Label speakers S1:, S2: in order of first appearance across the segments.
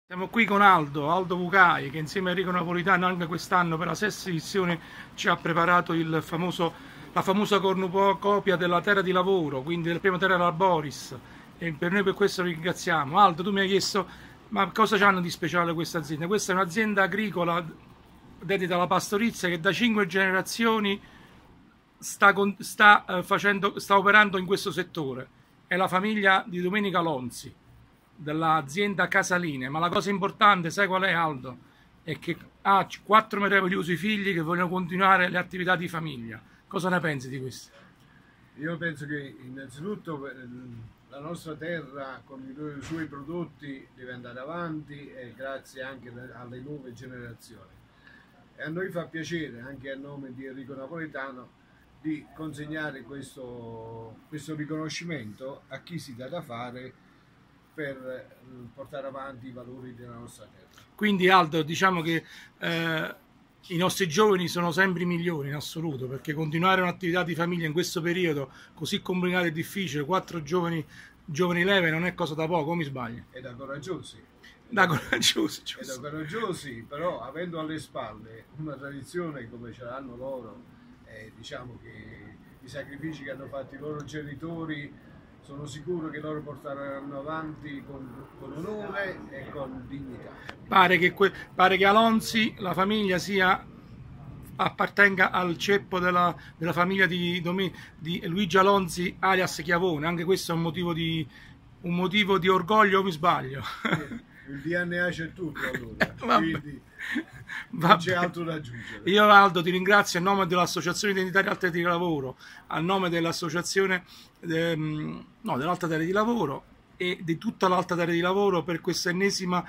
S1: Siamo qui con Aldo Vucai, che insieme a Enrico Napolitano anche quest'anno per la sesta edizione ci ha preparato la famosa cornucopia della terra di lavoro, quindi del primo Terra Laboris, e per questo lo ringraziamo. Aldo, tu mi hai chiesto, ma cosa c'hanno di speciale questa azienda? Questa è un'azienda agricola dedita alla pastorizia che da 5 generazioni sta operando in questo settore. È la famiglia di Domenica Lonzi, dell'azienda Casaline, ma la cosa importante, sai qual è, Aldo? È che ha 4 meravigliosi figli che vogliono continuare le attività di famiglia. Cosa ne pensi di questo?
S2: Io penso che innanzitutto la nostra terra con i suoi prodotti deve andare avanti e grazie anche alle nuove generazioni. E a noi fa piacere, anche a nome di Enrico Napolitano, di consegnare questo riconoscimento a chi si dà da fare per portare avanti i valori della nostra terra.
S1: Quindi Aldo, diciamo che i nostri giovani sono sempre i migliori in assoluto, perché continuare un'attività di famiglia in questo periodo così complicato e difficile, 4 giovani leve, non è cosa da poco, o mi sbaglio?
S2: È da coraggiosi.
S1: Da coraggiosi,
S2: è da coraggiosi, però avendo alle spalle una tradizione come ce l'hanno loro, diciamo che i sacrifici che hanno fatto i loro genitori sono sicuro che loro porteranno avanti con onore e con dignità.
S1: Pare che a Lonzi la famiglia appartenga al ceppo della famiglia di Luigi Alonzi alias Chiavone. Anche questo è un motivo di orgoglio, o mi sbaglio?
S2: Il DNA c'è tutto allora, quindi non c'è altro da aggiungere.
S1: Io Aldo ti ringrazio a nome dell'Associazione Identitaria Alta Terra di Lavoro, a nome dell'Associazione dell'Alta Terra di Lavoro e di tutta l'Alta Terra di Lavoro per questa ennesima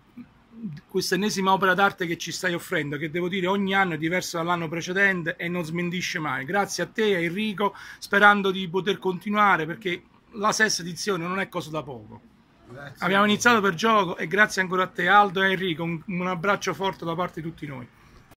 S1: opera d'arte che ci stai offrendo, che devo dire ogni anno è diverso dall'anno precedente e non smentisce mai. Grazie a te, a Enrico, sperando di poter continuare, perché la sesta edizione non è cosa da poco. Grazie. Abbiamo iniziato per gioco e grazie ancora a te, Aldo e Enrico, un abbraccio forte da parte di tutti noi.